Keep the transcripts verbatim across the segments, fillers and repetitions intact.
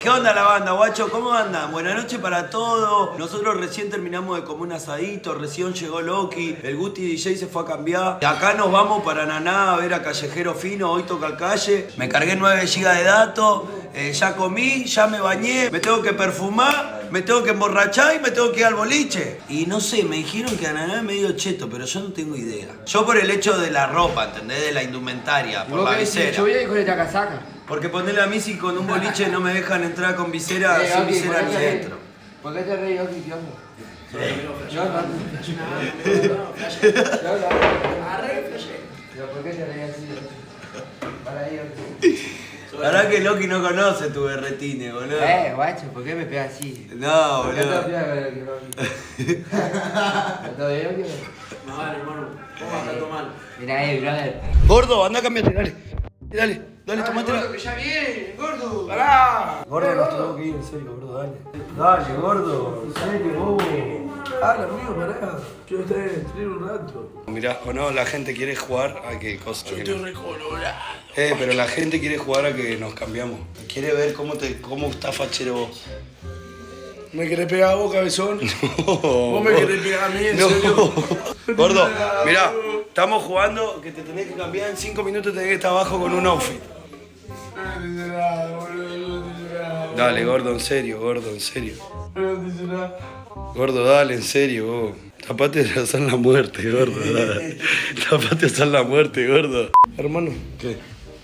¿Qué onda la banda, guacho? ¿Cómo andan? Buenas noches para todos. Nosotros recién terminamos de comer un asadito, recién llegó Loki, el Gusti D J se fue a cambiar. Y acá nos vamos para Naná a ver a Callejero Fino, hoy toca el calle. Me cargué nueve gigas de datos, eh, ya comí, ya me bañé, me tengo que perfumar, me tengo que emborrachar y me tengo que ir al boliche. Y no sé, me dijeron que a Naná es medio cheto, pero yo no tengo idea. Yo por el hecho de la ropa, ¿entendés? De la indumentaria, por la visera. Yo voy a ir con esta casaca. Porque ponerle a mí si con un boliche no me dejan entrar con visera, Eh, sin Oki, visera ¿por ni qué te dentro. reí? ¿Por qué te reí, Oki, tío? Yo no. Arre, flashé. Pero ¿por qué te reí así? Para ahí, Oki. La verdad que Loki no conoce tu berretine, boludo. Eh, guacho, ¿por qué me pegas así? No, ¿Por qué te boludo. pegas con el Oki? ¿Está bien, Oki? No, vale, hermano. ¿Cómo anda tu mal? Mira ahí, brother. Gordo, anda, cambiate, dale. Dale, dale, tomátela. Gordo, que ya viene, gordo. ¡Pará! Gordo, nos tenemos que ir, en serio, gordo, dale. Dale, gordo, en serio, bobo. Dale, amigo, pará. Yo estoy en el stream un rato. Mirá, o no, la gente quiere jugar a que cosa. Yo que estoy no. recolorado. Eh, pero la gente quiere jugar a que nos cambiamos. Quiere ver cómo te, cómo está fachero vos. ¿Me querés pegar a vos, cabezón? No, ¿Vos me querés pegar a mí, en no. serio? Gordo, mirá, estamos jugando que te tenés que cambiar en cinco minutos, tenés que estar abajo con un outfit. No dice nada, boludo, no dice nada. Dale, gordo, en serio, gordo, en serio. No dice nada. Gordo, dale, en serio, vos. Tapate de hacer la muerte, gordo, dale. Tapate de hacer la muerte, gordo. Hermano, ¿Qué?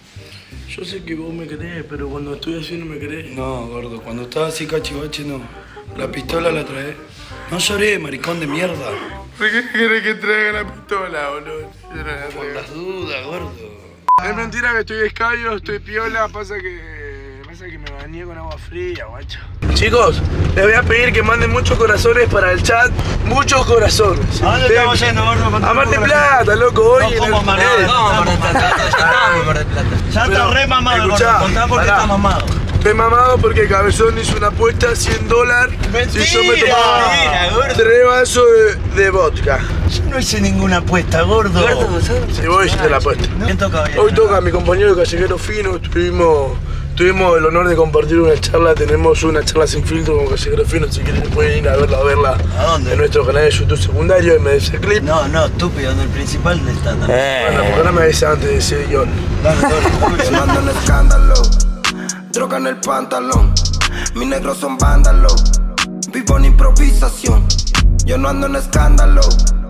yo sé que vos me querés, pero cuando estoy así no me querés. No, gordo, cuando estás así cachivache, no. La pistola la traes. No lloré, maricón de mierda. ¿Por qué querés que traiga la pistola, boludo? Yo no la Por traigo. las dudas, gordo. Es mentira que estoy escabio, estoy piola, pasa que... pasa que me bañé con agua fría, guacho. Chicos, les voy a pedir que manden muchos corazones para el chat. Muchos corazones. ¿A dónde estamos yendo, gordo? A Mar del Plata, loco, hoy en el... ¿cómo, Mar del Eh, Plata? Vamos, Mar del Plata, ya estamos, Mar del Plata. Ya Pero, está re mamado, escuchá, gordo. Contá porque pará. está mamado. Estoy mamado porque Cabezón hizo una apuesta cien dólares si yo me Mentira, tomaba mentira, gordo. tres vasos de, de vodka. Yo no hice ninguna apuesta, gordo. Si vos hiciste la apuesta. ¿Quién toca hoy? Hoy toca mi compañero Callejero Fino, tuvimos, tuvimos el honor de compartir una charla, tenemos una charla sin filtro con Callejero Fino, si quieren pueden ir a verla, a verla ¿A dónde? en nuestro canal de YouTube secundario, M D S Clip. No, no, estúpido, en el principal del estándar. Bueno, porque no me avisé antes de decir yo. Dale, dale. Se mandan escándalo, droga en el pantalón. Mis negros son vándalos, vivo en improvisación. Yo no ando en escándalo,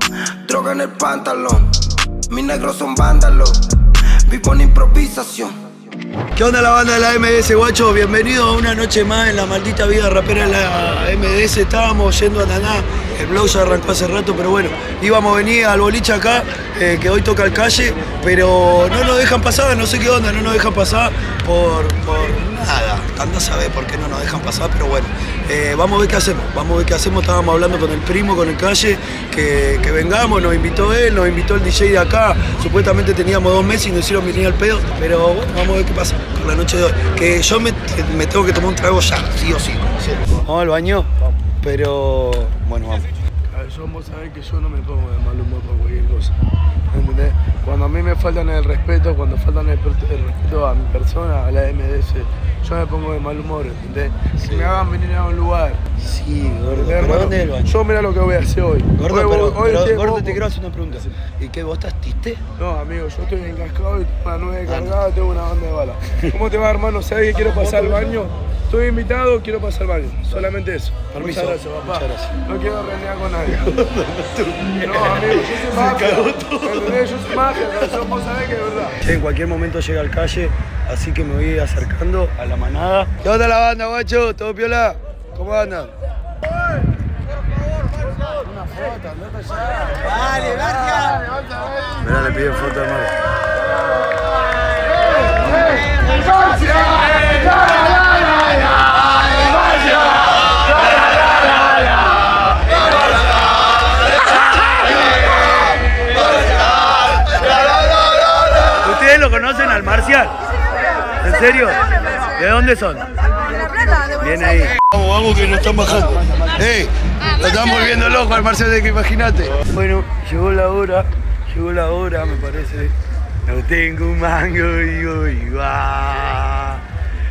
droga en el pantalón. Mis negros son vándalos, vivo en improvisación. ¿Qué onda la banda de la M D S, guacho? Bienvenidos a una noche más en la maldita vida rapera de la M D S. Estábamos yendo a Naná, el blog ya arrancó hace rato, pero bueno, íbamos a venir al boliche acá, eh, que hoy toca el calle, pero no nos dejan pasar, no sé qué onda, no nos dejan pasar por, por nada. Anda a saber por qué no nos dejan pasar, pero bueno, eh, vamos a ver qué hacemos, vamos a ver qué hacemos. Estábamos hablando con el primo, con el calle, que, que vengamos, nos invitó él, nos invitó el D J de acá, supuestamente teníamos dos meses y nos hicieron venir al pedo, pero bueno, vamos a ver qué pasa con la noche de hoy. Que yo me, me tengo que tomar un trago ya, sí o sí. Vamos al baño, pero bueno, vamos. Cabezón, vos sabés que yo no me pongo de mal humor por cualquier cosa, ¿entendés? Cuando a mí me faltan el respeto, cuando faltan el, el respeto a mi persona, a la M D S, yo me pongo de mal humor, ¿entendés? Si me hagan venir a un lugar. Sí, gordo, ¿entendés, pero hermano? ¿dónde es el baño? Yo mira lo que voy a hacer hoy. Gordo, Hoy- pero, hoy pero, te- gordo, vos- te quiero hacer una pregunta. ¿Y qué, vos estás triste? No, amigo, yo estoy encascado y tengo una nueve cargada, tengo una banda de bala. ¿Cómo te va, hermano? ¿Sabes que quiero pasar al baño? Estoy invitado, quiero pasar al baño. Solamente eso. Permiso. Muchas gracias, papá. Muchas gracias. No quiero renegar con nadie. No, amigo, yo soy magia. ¿Entendés? Yo soy magia, cabezón, vos sabés que es verdad. Sí, en cualquier momento llega al calle, así que me voy acercando a la manada. ¿Qué onda la banda, guacho? ¿Todo piola? ¿Cómo andan? Una foto, andate allá. Dale, gracias. Mirá, le piden foto a Marco. ¿Ustedes lo conocen al Marcial? ¿En serio? ¿De dónde son? Bien ahí. Vamos, vamos que nos están bajando. ¡Ey! Lo están volviendo loco al Marcial, de que imagínate. Bueno, llegó la hora, llegó la hora, me parece. No tengo un mango y voy, va.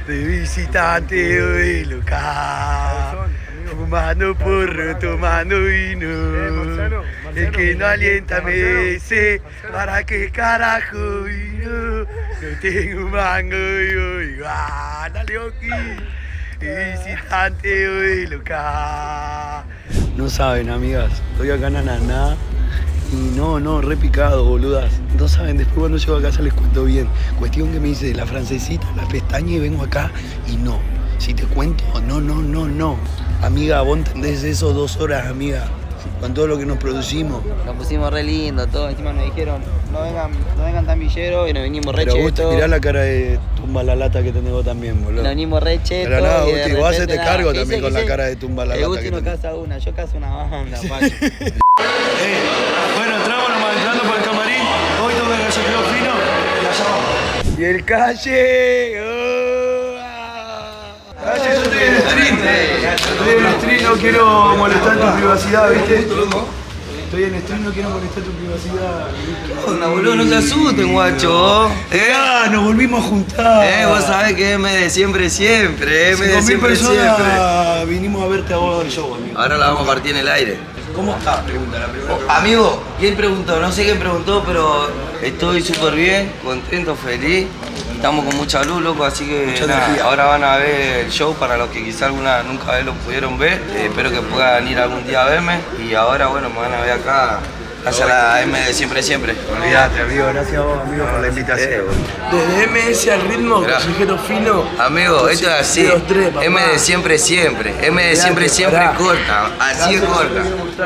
de visitante hoy local. Fumando porro, tomando vino. El que no alienta me dice, ¿para qué carajo vino? No tengo un mango y hoy, ah, dale aquí. Visitante hoy local. No saben, amigas, estoy acá en Ananá. Y no, no, re picado, boludas. No saben, después cuando llego a casa les cuento bien. Cuestión que me hice la francesita, la pestaña y vengo acá y no. Si te cuento, no, no, no, no. Amiga, vos entendés eso dos horas, amiga. Con todo lo que nos producimos. Nos pusimos re lindo, todo. Encima nos dijeron, no vengan, no vengan tan villeros y nos vinimos re Pero vos chetos. te mirá la cara de tumba la lata que tenés vos también, boludo. Nos vinimos re chetos. Pero nada, y de Gusti, vos hacete repente, cargo nada, también ¿qué con hice? la cara de tumba la El lata Gusti que no tenés. casa una, yo caso una banda, Pacho. Eh, bueno, entramos nomás, entrando por el camarín. Hoy toca el gallo quedó fino y allá vamos. Y el calle. Oh, ah. Calle, yo estoy en stream. Estoy en stream, no quiero molestar tu privacidad, ¿viste? Estoy en stream, no quiero molestar tu privacidad. ¿Qué onda, boludo? No se asusten, guacho. Eh, ah, nos volvimos a juntar. Eh, vos sabés que M de siempre, siempre. M de cinco mil siempre, siempre. personas vinimos a verte a vos al show, amigo. Ahora la vamos a partir en el aire. ¿Cómo estás? Pregunta la primera. Oh, amigo, ¿quién preguntó? No sé quién preguntó, pero estoy súper bien, contento, feliz. Estamos con mucha luz, loco, así que Mucha nada, energía. ahora van a ver el show para los que quizá alguna nunca vez lo pudieron ver. Eh, espero que puedan ir algún día a verme. Y ahora, bueno, me van a ver acá, gracias a la M de siempre, siempre. Olvídate, amigo, gracias a vos, amigo, por la invitación. Eh, Desde M S al ritmo, Mirá. callejero fino. Amigo, esto es así. De los tres, papá. M de siempre, siempre. M de siempre, siempre Pará. corta. Así es corta.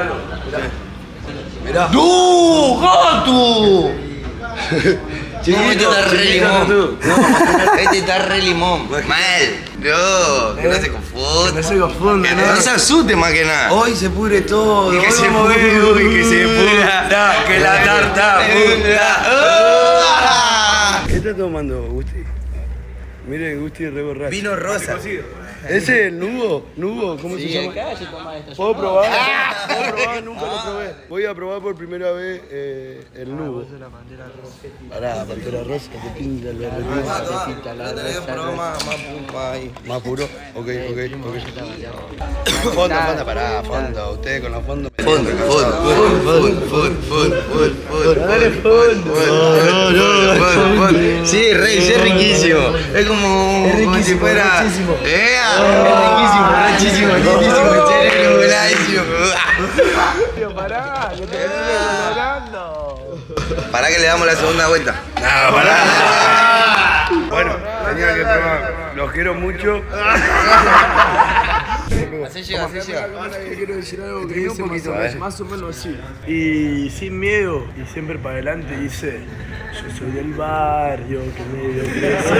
Mirá. ¡No, gato! Chiquito, este está re limón. Este está re limón. Mal. No, que no se confunda. No se confunda, Que ¿no? no se asuste más que nada. Hoy se pudre todo. Y que hoy se vamos a ver, pudra, uy, que se pudra, que la tarta pudra. ¿Qué estás tomando, Gusti? Mire, Gusti re borracho. Vino rosa. ¿Ese es el nubo? ¿Nubo? ¿Cómo se llama? Calle, toma esto. ¿Puedo probar? ¿Puedo probar? Nunca lo probé. Voy a probar por primera vez eh, el nubo. Pará, pantera rosa, que pinta el verde. Más puro. Ok, ok, ok. Fondo, fondo, pará, fondo. Ustedes con los fondos. Fondo, fondo, fondo, fondo, fondo, fondo. Dale fondo. No, no, fondo. Sí, rey, es riquísimo. Es como, como si fuera. ¡Eh! Es riquísimo, riquísimo, riquísimo. En serio, buenísimo. Pará, que te estoy colorando. Pará que le damos la segunda vuelta. No, pará. Bueno, tenía que probar. Los quiero mucho. Así llega, así llega. Yo quiero decir algo que dice más, o menos- más o menos así. Y sin miedo y siempre para adelante dice, yo soy del barrio que medio crece.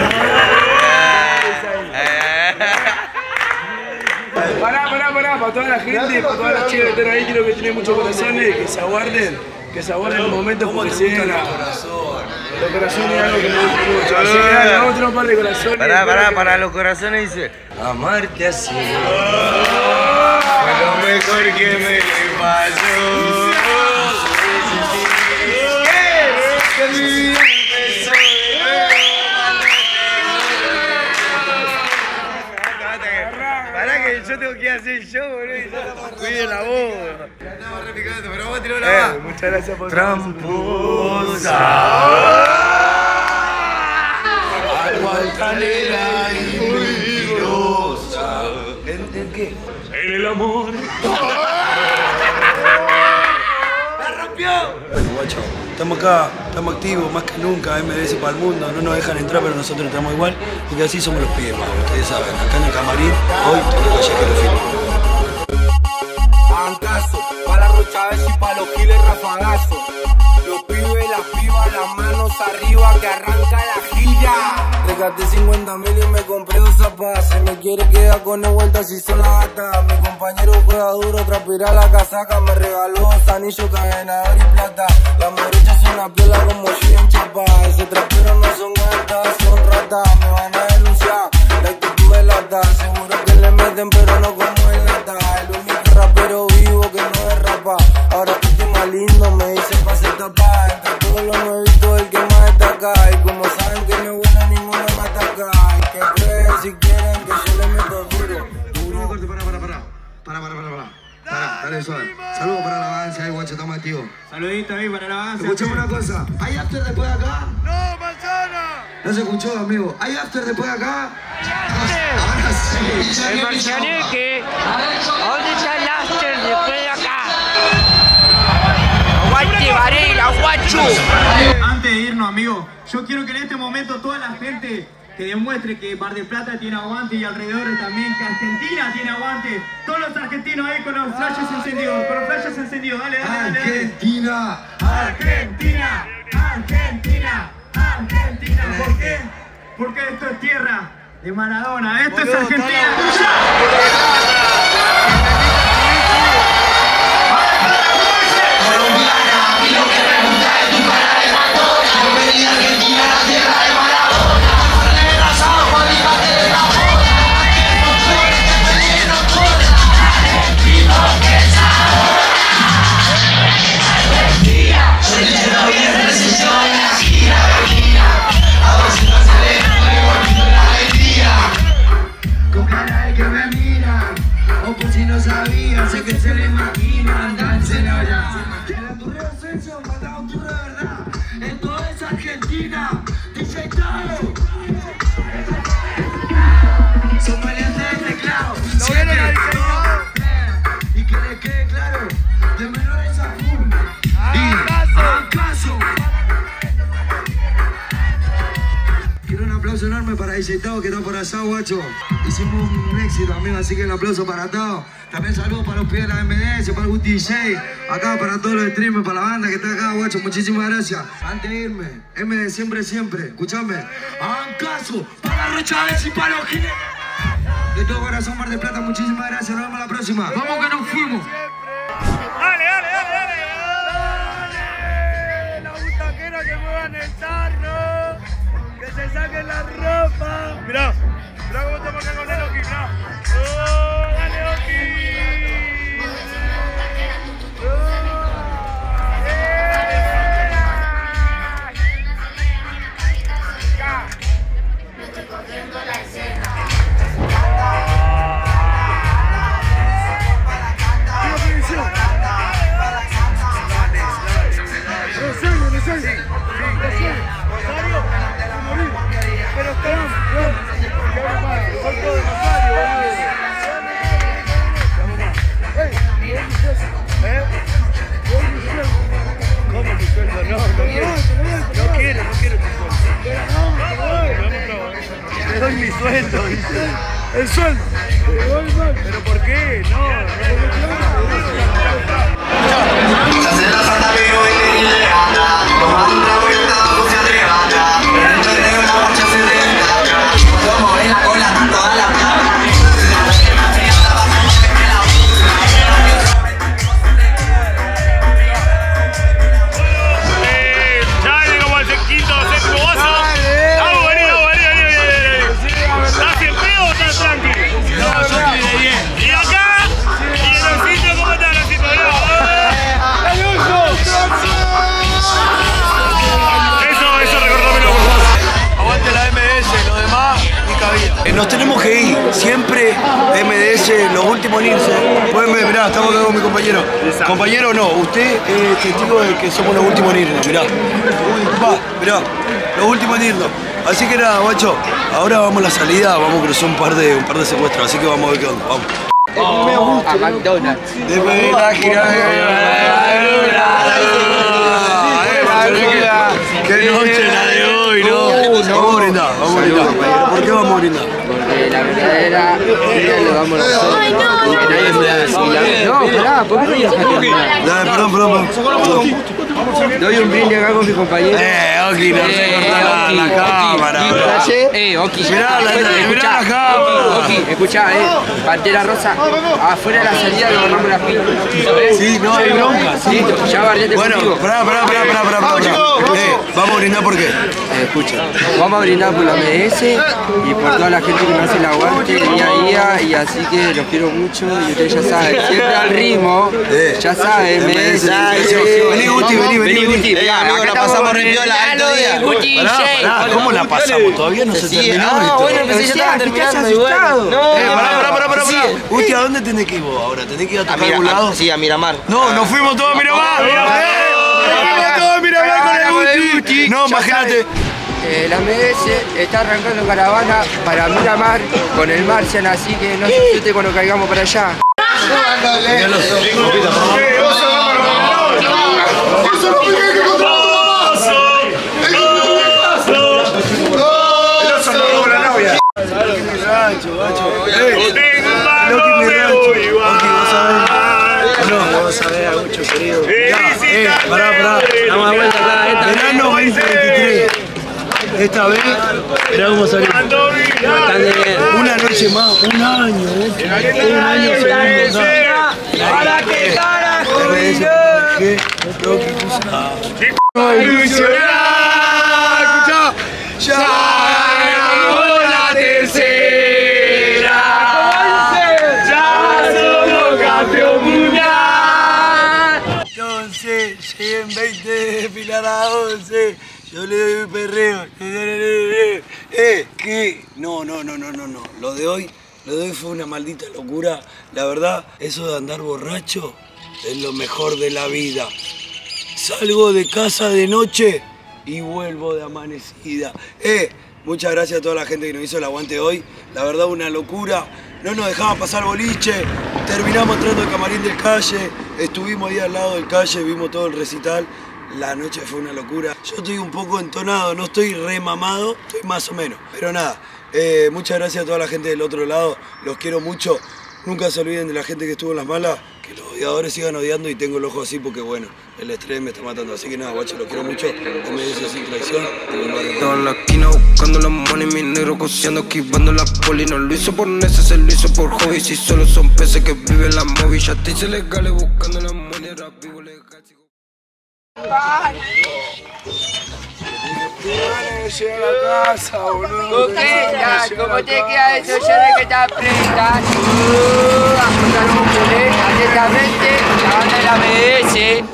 Pará, pará, pará, para toda la gente, para todas las chicas que están ahí, quiero que tienen muchos corazones, que se aguarden, que se aguarden el momento porque se vienen a... Los corazones es algo que me gusta mucho, así que dale, vamos a tener un par de corazones. Pará, pará, para los corazones dice amarte así fue lo mejor que me pasó. Que mi vida empezó de nuevo. Pará que yo tengo que hacer el show, boludo, y ya estamos cuiden la voz. Estamos repicando, pero vamos a tirar una Eh, más. muchas gracias por Tramposa. Altanera y mentirosa. ¿En, en qué? En el amor. Bueno, guacho, estamos acá, estamos activos más que nunca, M D S para el mundo, no nos dejan entrar, pero nosotros estamos igual, porque así somos los pibes, más, ustedes saben, acá en el camarín, hoy todo callejero fino. Hagan caso, pa' la rocha y pa' los giles rafagazo. Los pibes, las pibas, las manos arriba que arranca la gilla. Regaste cincuenta mil y me compré dos zapatos. Se me quiere quedar con el vuelta si son las gatas. Mi compañero juega duro, transpira la casaca. Me regaló dos anillos, cadenador y plata. Las morochas son la piola como yo en chapa. Ese trapero no son gatas, son ratas. Me van a denunciar, la actitud de lata. Seguro que le meten pero no como en lata. El único rapero vivo que no derrapa. Ahora que estoy más lindo me dice pase tapa. Entre todos los nuevitos el que más destaca. Y como saben que no es bueno ninguno me ataca. Y que crees si Para, para, para, para. Para, dale suave. Saludos para la avancia, ahí, guacho, estamos activos. Saludito ahí para la avancia. Escuchame una cosa. ¿Hay after después de acá? ¡No, manzana! No se escuchó, amigo. ¿Hay after después de acá? Ahora sí. El Marcianeque. ¿Dónde está el after después de acá? ¡Aguante, Varela, guacho! Antes de irnos, amigo, yo quiero que en este momento toda la gente que demuestre que Mar del Plata tiene aguante y alrededores también, que Argentina tiene aguante. Todos los argentinos ahí con los flashes encendidos, con los flashes encendidos. Dale, dale, dale. Argentina. Argentina, Argentina, Argentina. ¿Por qué? Porque esto es tierra de Maradona. Esto es Argentina. Sé que se le imaginan, dancen ahora. Que la turrea Ascenso manda un turro de verdad. Esto es Argentina, D J Taro. Son valientes de teclado. Siempre. Y que les quede claro, de menores a full. Y hagan caso. Quiero un aplauso enorme para D J Tao que está por allá, guacho. Hicimos un éxito, amigo, así que un aplauso para Tao. También saludos para los pibes de la M D S, para el Guti D J, acá para todos los streamers, para la banda que está acá, guacho, muchísimas gracias. Antes de irme, M D siempre, siempre, escuchame, hagan caso para Rocha Vez y para los giles. De todo corazón, Mar del Plata, muchísimas gracias, nos vemos la próxima. Vamos que nos fuimos. Dale, dale, dale, dale. Dale, la butaquera que muevan el tarro, que se saquen la ropa. Mirá, mirá cómo estamos acá con el Oki, mirá. Oh, dale, Oki. Pero estamos, soy todo de Rosario, ¿Eh? ¿Cómo tu sueldo? No, no quiero. No quiero, no quiero tu sueldo. Te doy mi sueldo, dice. El sueldo. ¿Pero por qué? No, Se hace la santa vivo y te llegada. Tomando una vuelta, no se atrevada. Dentro de una marcha se descarga. Como ven la cola, toda la plata. Nos tenemos que ir, siempre M D S, los últimos en irse. Pueden ver, mirá, estamos acá con mi compañero. Compañero no, usted es testigo de que somos los últimos en irnos, mirá. Va, mirá, los últimos en irnos. Así que nada, guacho, ahora vamos a la salida, vamos a cruzar un par de, un par de secuestros, así que vamos a ver qué onda, vamos. Oh, a McDonald's. Después de la gira qué noche la de hoy, ¿no? Vamos a brindar, vamos a brindar. ¿Por qué vamos a brindar? Porque la verdadera vida lo damos nosotros. Y que nadie pueda decir. No, pará, ¿por qué no dejaste terminar? Dale, perdón, perdón, perdón. Doy un brindis acá con mi compañero. Eh, Oki, no se corta la cámara. Eh, Oki. Mirá la, mirá la cámara. Oki, escuchá, eh. Pantera Rosa, afuera de la salida le borramos las pilas. ¿Sabés? Sí, no hay bronca. Listo, ya barrete bueno, contigo. pará, pará, pará, pará, pará, pará. Eh, vamos a brindar por qué. Eh, escucha, vamos a brindar por la M D S y por toda la gente que me hace el aguante día a día, y así que los quiero mucho y ustedes ya saben, siempre al ritmo, eh, ya saben, M D S. Vení, Guti, vení, vení, Guti. Eh, amigo, la pasamos re piola alto día. Pará, pará, ¿cómo la pasamos? Todavía no se terminó. Ah, bueno, pensé que ya estaban terminando igual. No, pará, pará, pará, pará. Gusti, ¿a dónde tenés que ir vos ahora? ¿Tenés que ir a tocar a algún lado? Sí, a Miramar. No, nos fuimos todos a Miramar. ¡Eh! ¡Nos fuimos todos a Miramar con el Gusti! No, imagínate. Eh, la M D S está arrancando caravana para Miramar con el Marcian, así que no se asuste cuando caigamos para allá. Rancho, gacho. Loki, mi rancho. Loki, vos sabés. No, vos sabés, Agucho, querido. Ya, eh, pará, pará. Estamos de vuelta acá, esta verano veinte veintitrés. Esta vez, mirá cómo salió. Una noche más, un año, eh. Un año segundo acá. ¿Para qué carajo? ¿Qué? Loki, tú sabes. Ilusionar, escuchá. Ya ganamos la tercera. Llegué en veinte de Pilar a once, yo le doy un perreo. Eh, ¿qué? No, no, no, no, no, no. Lo de hoy, lo de hoy fue una maldita locura. La verdad, eso de andar borracho es lo mejor de la vida. Salgo de casa de noche y vuelvo de amanecida. Eh, muchas gracias a toda la gente que nos hizo el aguante hoy. La verdad, una locura. No nos dejaban pasar boliche, terminamos entrando al camarín del Calle, estuvimos ahí al lado del Calle, vimos todo el recital, la noche fue una locura. Yo estoy un poco entonado, no estoy remamado, estoy más o menos, pero nada, eh, muchas gracias a toda la gente del otro lado, los quiero mucho, nunca se olviden de la gente que estuvo en las malas, que los odiadores sigan odiando y tengo el ojo así porque bueno, el estrés me está matando, así que nada, guacho, los quiero mucho, M D S sin traición. Estaba en la esquina buscando la money, mi negro coseando, esquivando la poli. No lo hizo por neces, se lo hizo por hobby. Si solo son peces que viven la móvil, ya te hice legales buscando la money, era vivo legal. Llega a la casa, boludo. Coqueta, ¿cómo te queda eso? Yo de que te apretas. A contar un culé, atentamente, la banda de la M D S.